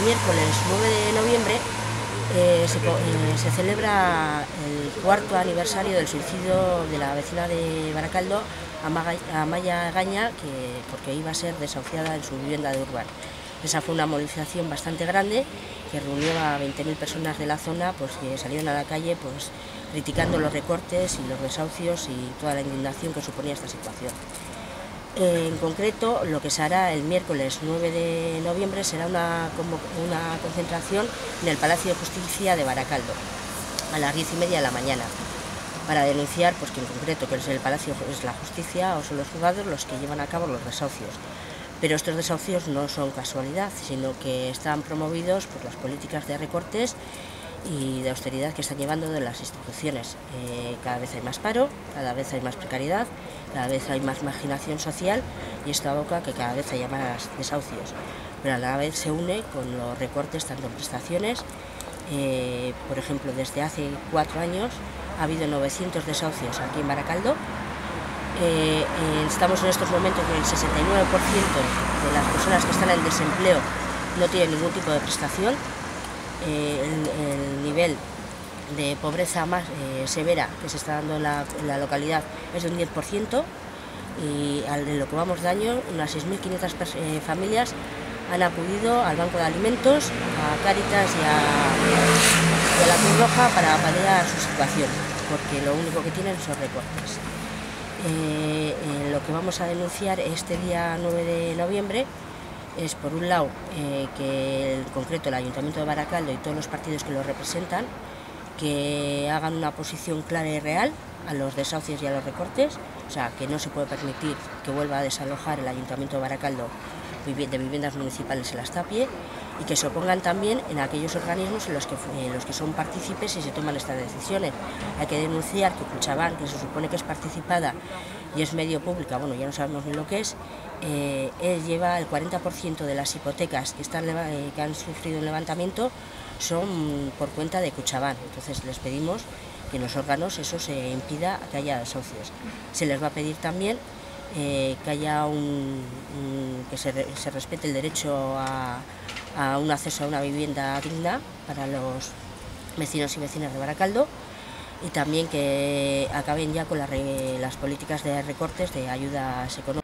miércoles 9 de noviembre se celebra el cuarto aniversario del suicidio de la vecina de Baracaldo, Amaia Gaña, porque iba a ser desahuciada en su vivienda de Urbán. Esa fue una movilización bastante grande que reunió a 20.000 personas de la zona, pues, que salieron a la calle pues, criticando los recortes y los desahucios y toda la indignación que suponía esta situación. En concreto, lo que se hará el miércoles 9 de noviembre será una concentración en el Palacio de Justicia de Baracaldo, a las 10:30 de la mañana, para denunciar pues, que en concreto que el Palacio es la Justicia o son los juzgados los que llevan a cabo los desahucios. Pero estos desahucios no son casualidad, sino que están promovidos por las políticas de recortes y de austeridad que están llevando de las instituciones. Cada vez hay más paro, cada vez hay más precariedad, cada vez hay más marginación social y esto aboca que cada vez haya más desahucios. Pero a la vez se une con los recortes tanto en prestaciones, por ejemplo, desde hace 4 años ha habido 900 desahucios aquí en Baracaldo. Estamos en estos momentos en el 69% de las personas que están en desempleo no tienen ningún tipo de prestación. El nivel de pobreza más severa que se está dando en la localidad es de un 10%, y en lo que vamos de año unas 6.500 familias han acudido al Banco de Alimentos, a Cáritas y a la Cruz Roja para paliar su situación, porque lo único que tienen son recortes. Lo que vamos a denunciar este día 9 de noviembre es, por un lado, que en concreto el Ayuntamiento de Baracaldo y todos los partidos que lo representan que hagan una posición clara y real a los desahucios y a los recortes, o sea, que no se puede permitir que vuelva a desalojar el Ayuntamiento de Baracaldo de viviendas municipales en las Tapie, y que se opongan también en aquellos organismos en los que son partícipes y se toman estas decisiones. Hay que denunciar que Kutxabank, que se supone que es participada y es medio pública, bueno, ya no sabemos bien lo que es, lleva el 40% de las hipotecas que han sufrido un levantamiento son por cuenta de Kutxabank. Entonces les pedimos que en los órganos eso se impida que haya desahucios. Se les va a pedir también que haya que se respete el derecho a un acceso a una vivienda digna para los vecinos y vecinas de Baracaldo, y también que acaben ya con las políticas de recortes de ayudas económicas.